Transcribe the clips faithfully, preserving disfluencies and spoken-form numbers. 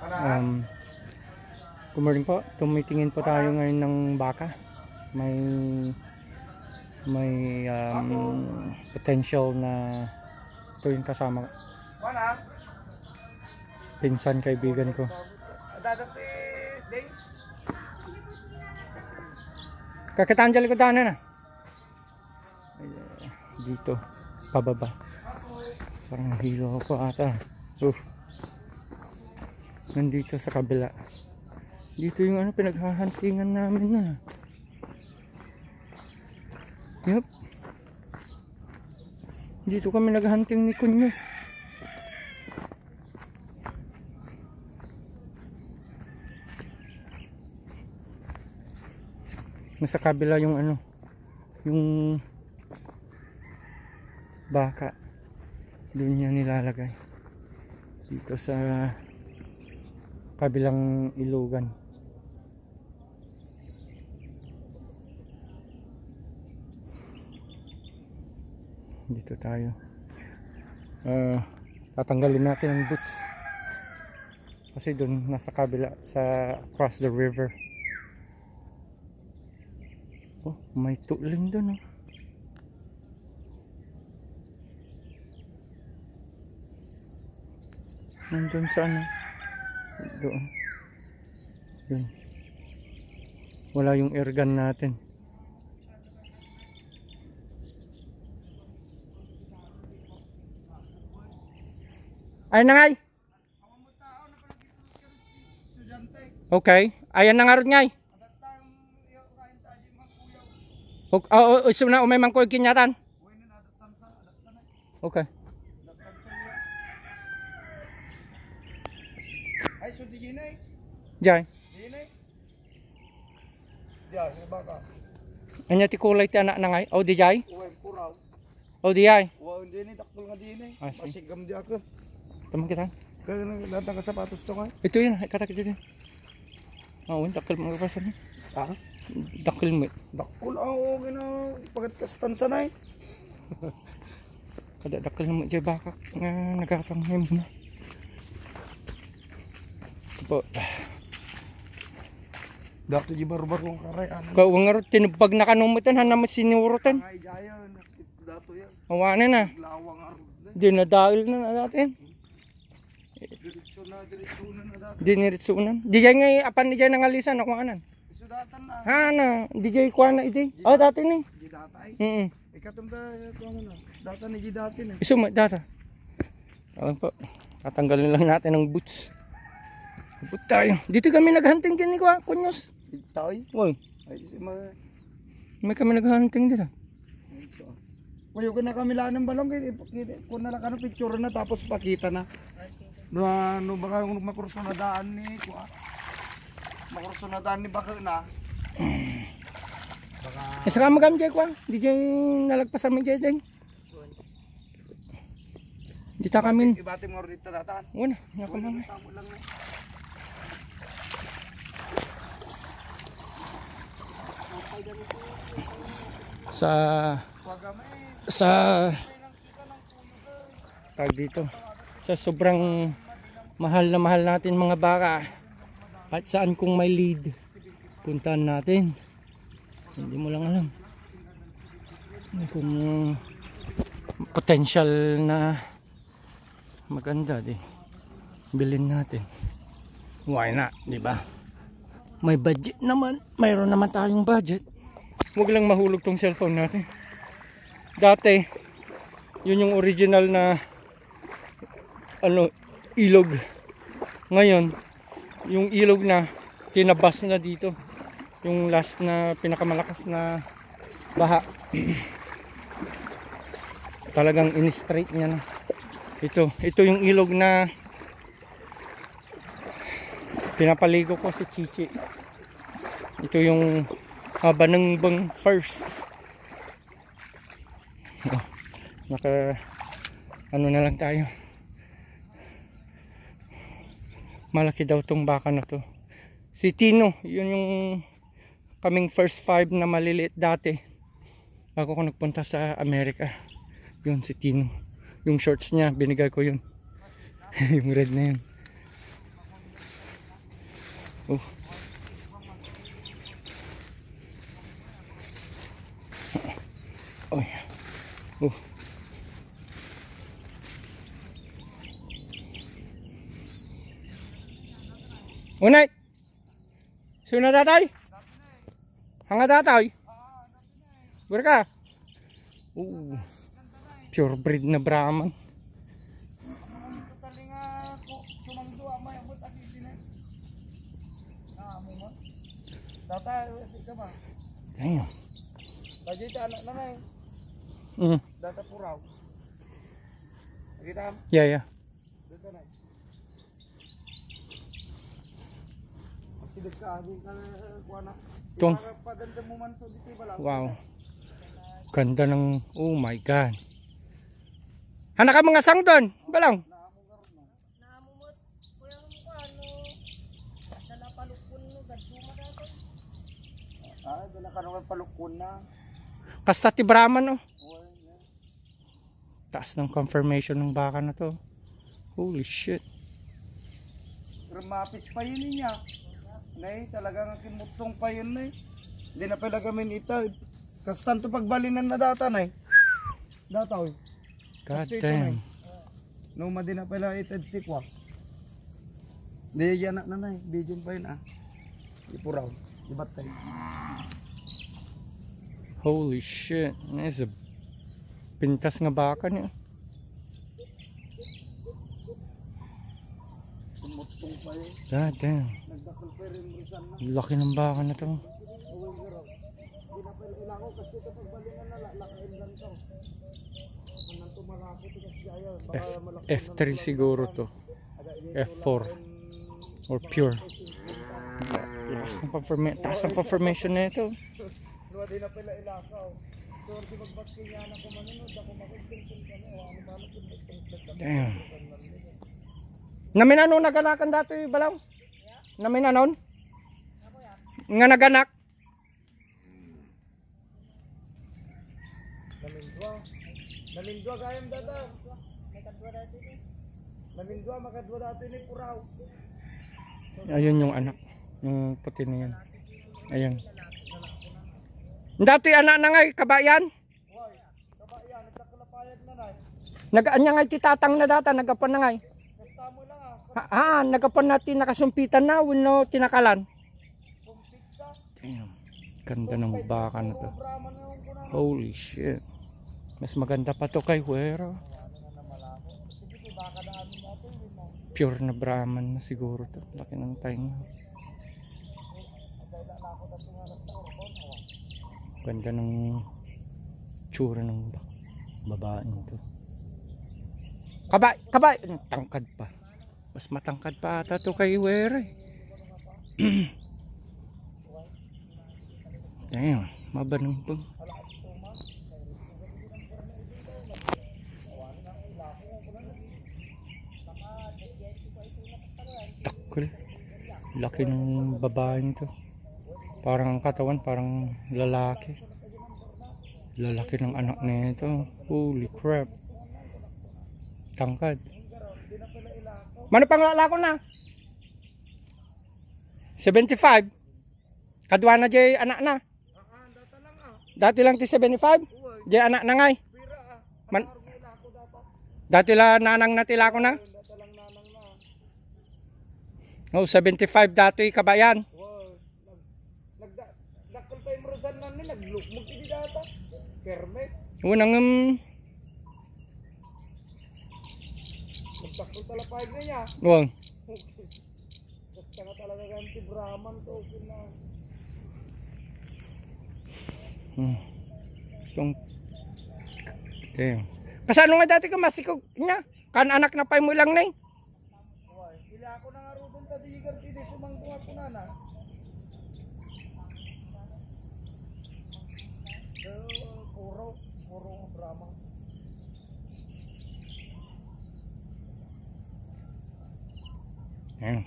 Um, good morning po. Tumitingin po tayo ngayon ng baka. May may um, potential na ito yung kasama pinsan kaibigan ko. Kakitanjali ko daan na dito pababa. Parang hilo ko ata. Uf. Nandito sa kabila. Dito yung ano pinaghahantingan namin na. Yup. Dito kami naghahunting ni Kunyos. Nasa kabila yung ano, yung baka. Doon niya nilalagay. Dito sa kabilang ilugan. Dito tayo. Uh, tatanggalin natin ang boots. Kasi doon nasa kabila sa across the river. Oh, may tuling doon oh. Nandun sa ano? Doon. Yun. Wala yung airgun natin. Ayan na ngay. Okay. Ayan na nga rin ngay. Okay. Oh, oh, iso na umay mangkoy kinyatan. Okay. Ay, so di ginay. Jay. Ginay. Diyan, may baka. Anya ti kulay ti anak na ngay. Oh, di jay. Uway, puraw. Oh, di jay. Wow, hindi ni takol nga di ginay. Ah, sige. Masigam di ako. Tama kita. Kaya datang ka sapatos to nga. Ito yun, kata kita din. Oh, dakil mo ka sana. Ah? Dakil mo. Dakol ako, gina. Pagat kastan sanay. Kada dakil mo jay baka nga nagkakapanghay mo na. Ito po. Dato di baru-baru ang karay. Kau nga rin, tinubag na kanumutan, hanam sinurutan. Ay, jayan. Dato yan. Awanan na. Lawang arod na. Dinadahil na natin. Diretso na, diretso na na dato. Diniritsunan. Di jay nga apan di jay nangalisan ako anan. Isudatan na. Hana, di jay kuha na iti. Oh, dati ni. Di datay. Mm. Ikatum da, ito ano na. Data ni di dati na. Isuma, data. Alam po. Tatanggalin lang natin ang boots. Abot tayo. Dito kami naghunting kini ko, Kunyos. Itoy. Woy. Ay, si ma. May kami naghunting dito. Ay, so. Wayo na kami lang ng balong kay kung na lang ano picture na tapos pakita na. No ano baka kung makurso na daan ni ko. Makurso na daan ni baka na. Baka Isa ka magam jay ko. Di jay nalagpasan mi jay ding. Dita kami. ibati mo rito datan. Wala, nya ko man. Tamo lang na. Sa sa tag dito. Sa sobrang mahal na mahal natin mga baka. At saan kung may lead, puntahan natin. Hindi mo lang alam kung potential na maganda di bilhin natin. Why not, di ba? May budget naman, mayroon naman tayong budget. Huwag lang mahulog tong cellphone natin. Dati yun yung original na ano ilog. Ngayon yung ilog na tinabas na dito. Yung last na pinakamalakas na baha. Talagang in-straight niya na. Ito, ito yung ilog na pinapaligo ko si Chichi. Ito yung haba ng bang first. Naka ano na lang tayo. Malaki daw tong baka na to. Si Tino, yun yung kaming first five na maliliit dati bago ko nagpunta sa Amerika. Yun si Tino, yung shorts niya binigay ko yun. Yung red na yun. Oh. Oh. Oh. Unay. Sino tatay? Hanga tatay? Berka. Uh. Pure breed na Brahman. Damn. Lagi itu anak nanay. Mm. Data puraw. Kita. Yeah, yeah. Dito na. Sidik ka abi ka kuana. Tong. Paganda mo man to dito ba lang. Wow. Ganda ng, oh my god. Hana ka mga sang doon, balang. Naamumot. Kuya mo ko ano. Dala palukon no gaduma dato. Ah, dala ka no palukon na. Kasta ti Brahman oh. Taas ng confirmation ng baka na to. Holy shit. Mapis pa yun niya. Nay, talagang kimutong pa yun nay. Hindi na pala kami ito. Kasi tanto pagbalinan na data nay. Data oy. God damn. No madi na pala ito tikwa. Di yan na nay. Bijon pa yun ah. Ipuraw. Ibatay. Holy shit. This is a pintas nga baka niya. Kimutong pa yun. God damn. Nagdakal pa rin risan na. Laki ng baka na to. F three siguro to. F four or pure. Taas ng confirmation, taas ng confirmation na ito. Di na pala ilakaw. So di magbaskin niya na kumanunod ako makikilkin kami ano ba na. Damn. Namin ano naganakan dati balaw? Namin anon? Nga naganak. Namindwa. Namindwa gayam dada. May kadwa dati ni. Namindwa makadwa dati ni puraw. Ayun yung anak. Yung puti na yan. Ayun. Dati anak na ngay, kabayan. Why? Kabayan, nagkakalapayag na nay. Nag-anya ngay titatang na data, nagapan na ngay. Kasta mo lang ah. Ha, ha nagapan natin nakasumpitan na, wino tinakalan. Sumpiksa. Damn. Ganda ng baka na to. Holy shit. Mas maganda pa to kay Huero. Pure na Brahman na siguro to. Laki ng tayo. Ganda ng tsura ng babae nito. Kabay, kabay, tangkad pa. Mas matangkad pa ata to kay Were. Ayun, mabanang po. Takol. Laki ng babae nito. Parang ang katawan, parang lalaki. Lalaki ng anak nito. Holy crap. Tangkad. Mano pang lalako na? seventy-five. Kadwa na jay anak na. Dati lang ti seventy-five. Jay anak na ngay. Man Dati lang nanang na tilako na. Oh, seventy-five dati kabayan. Naglukmog ini data. Kermet. Unang um, nagtakol talapayag na niya. wow. Basta nga talaga ganti Brahman to na. Hmm. Tong damn. Kasano nga dati ka masikog niya? Kan anak na pay mo lang nay. Oy, ila ako na nga rudon ta digar ti sumangtunga ko na na. Puro, puro Brahman. Ayan.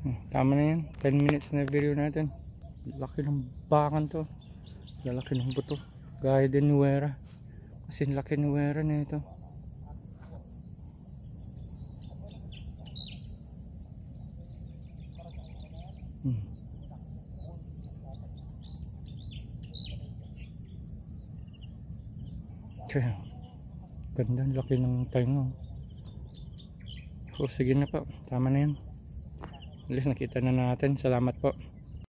Hmm, tama na yan, ten minutes na video natin. Laki ng bakan to, lalaki ng buto, gaya din ni Wera, kasi laki ni Wera na ito. hmm. Kaya ganda, laki ng tayo. So sige na po, tama na yan. At least nakita na natin. Salamat po.